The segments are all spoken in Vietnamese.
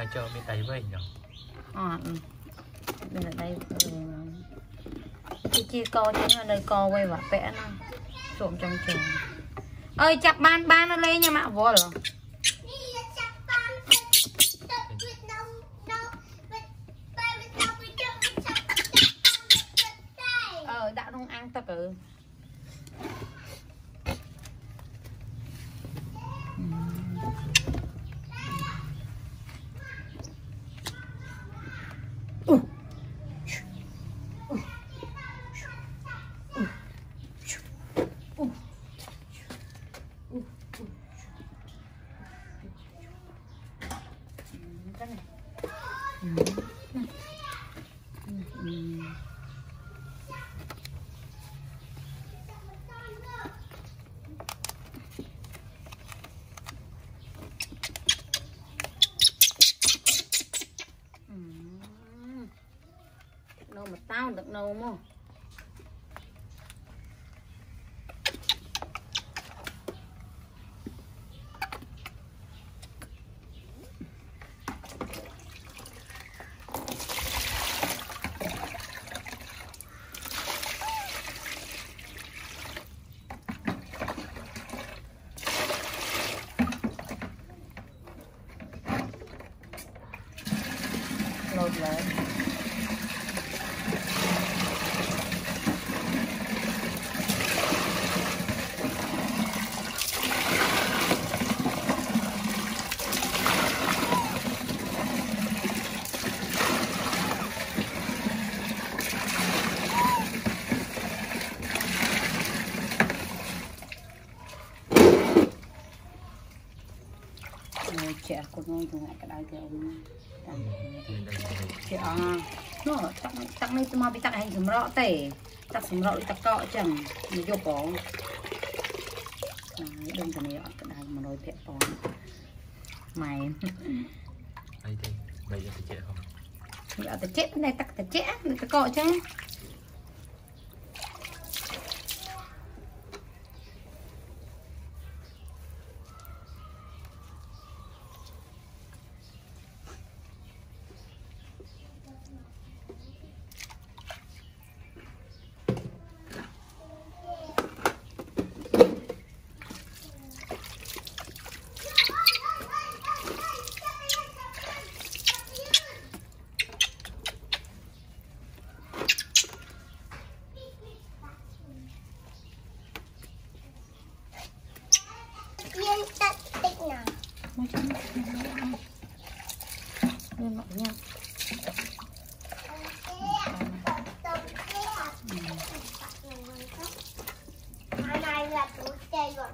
cho bên tay với nhở bên ở đây chia co chứ mà nơi co quay và vẽ nó trộm trong trường ơi chặt ban nó lên nha mạ vô rồi đã không ăn ta cử nấu mà tao được nấu mà lột lại trẻ con nôi tụi ngại cái đai kêu trẻ nó tặng này tụi mà bị tặng hành sầm rõ tể tặng sầm rõ tặng cọ chẳng mình vô có đơn cái này cái đai mà nói thiệt to mày đây thì bây giờ trẻ không giờ ta chết này tặng ta chết người ta cọ chứ lên mọi nha này là tủ chơi rồi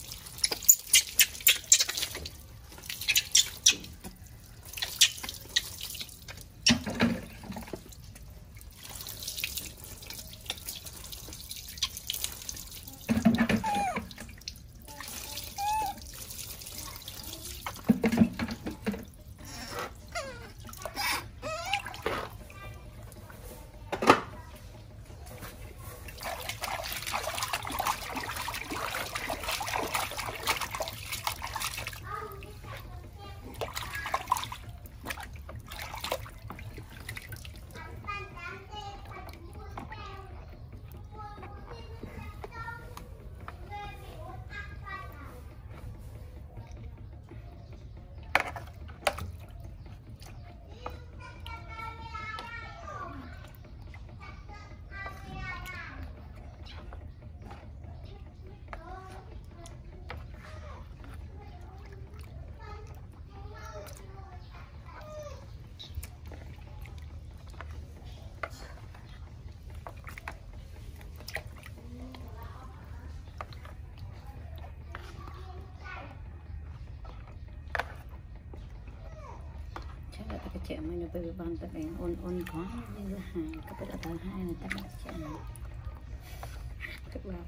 cái trẻ mình nó bây ban tập em ôn có như là hai cái bây giờ thứ hai là tập trẻ này các bạn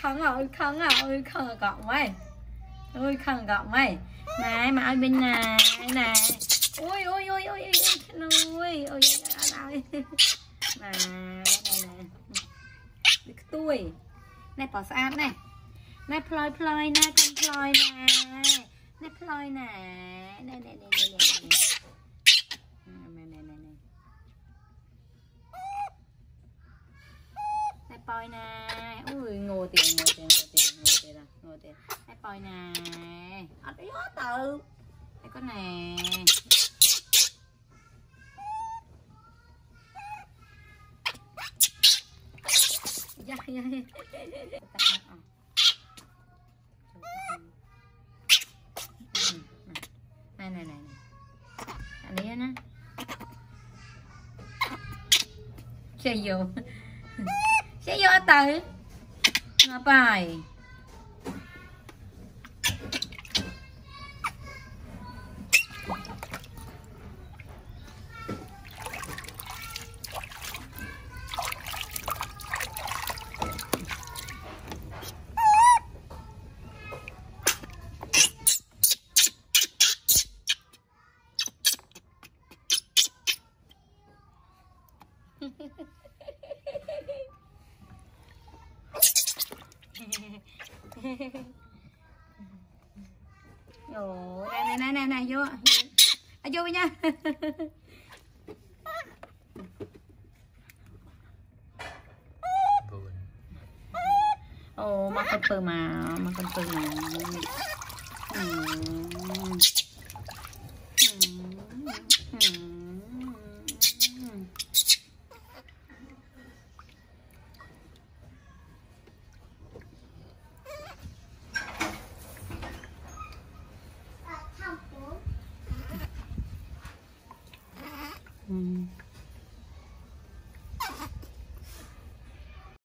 khăn gọn mày ôi khăn gọn mày này mà ai bên này này ôi ôi ôi ôi ôi ôi ôi này này tuổi này bỏ xa này này ploi ploi nè con ploi nè này ploi nè này này này poi nè ui ngồi tiền cái poi nè ở đây hết từ cái con nè dạ này anh đi nè chơi vô sẽ vô từ ngập bài Ồ, này vô vô nha. Ồ, makan pe mà.